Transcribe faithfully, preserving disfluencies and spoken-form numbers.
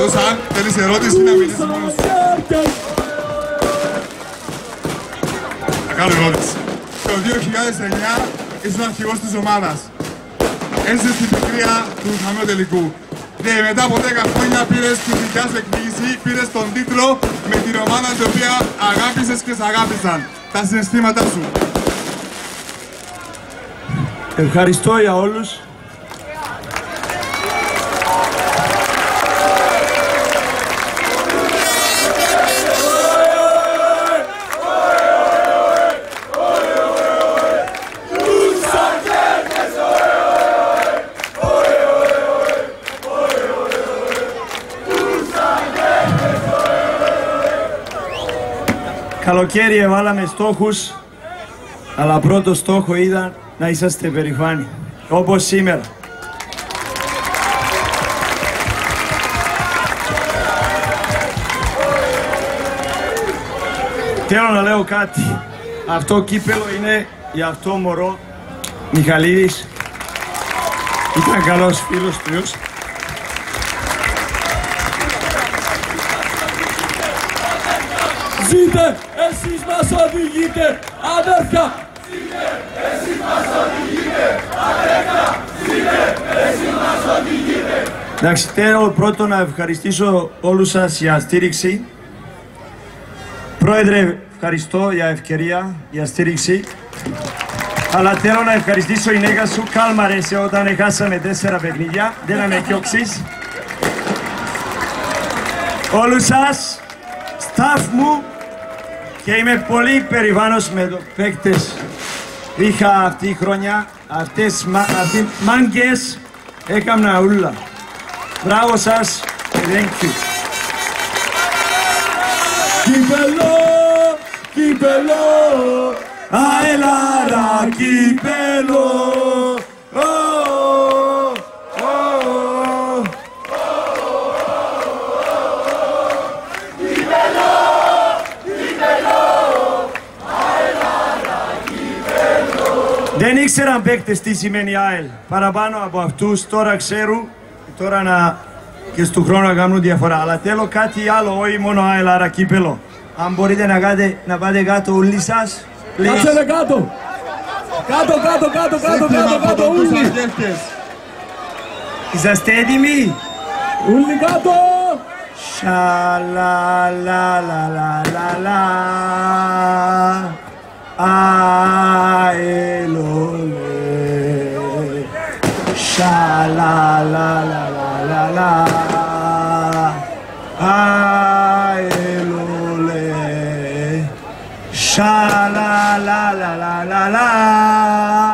Εκτός αν θέλεις ερώτηση να μιλήσεις μόνος σου. Θα κάνω ερώτηση. Το δύο χιλιάδες εννιά ήσουν αρχηγός της ομάδας. Έζησες στην πικρία του χαμένου τελικού. Και μετά από δέκα χρόνια πήρες τη δικιά σου εκδίκηση, πήρες τον τίτλο με την ομάδα την οποία αγάπησες και σε αγάπησαν. Τα συναισθήματά σου. Ευχαριστώ για όλους. Καλοκαίρι έβαλαμε στόχους, αλλά πρώτο στόχο ήταν να είσαστε περηφάνοι, όπως σήμερα. Θέλω να λέω κάτι. Αυτό κύπελο είναι για αυτό μωρό Μιχαλίδης. Ήταν καλός φίλος του. Ζείτε, εσείς μας οδηγείτε, αδέρφια! Ζείτε, εσείς μας οδηγείτε, αδέρφια! Ζείτε, εσείς μας οδηγείτε! Εντάξει, θέλω πρώτο να ευχαριστήσω όλους σας για στήριξη. Πρόεδρε, ευχαριστώ για ευκαιρία, για στήριξη. Αλλά θέλω να ευχαριστήσω η νέκα σου, κάλμαρεσαι όταν χάσαμε τέσσερα παιχνίδια, δεν να με διώξεις. Όλους σας, staff μου, και είμαι πολύ περηφάνος με το παίκτες. Είχα αυτή η χρονιά, αυτές οι μάγκες έκανα ούλα. Μπράβο σας και thank you. Κύπελο, κύπελο, αελάρα κύπελο. Δεν ήξεραν παίκτες τι σημαίνει ΑΕΛ. Παραπάνω από αυτούς τώρα ξέρουν, τώρα να και στο χρόνο να κάνουν διαφορά. Αλλά θέλω κάτι άλλο, όχι μόνο ΑΕΛ, άρα κύπελο. Αν μπορείτε να, κάτε, να πάτε κάτω όλοι σας. Κάτσετε κάτω. Κάτω, κάτω, κάτω, κάτω, κάτω, κάτω, όλοι. Είσαστε έτοιμοι? Όλοι κάτω. Σαλαλαλαλαλα. ΑΕΛ ολέ. Σαλαλαλαλαλα. ΑΕΛ ολέ. Σαλαλαλαλαλα.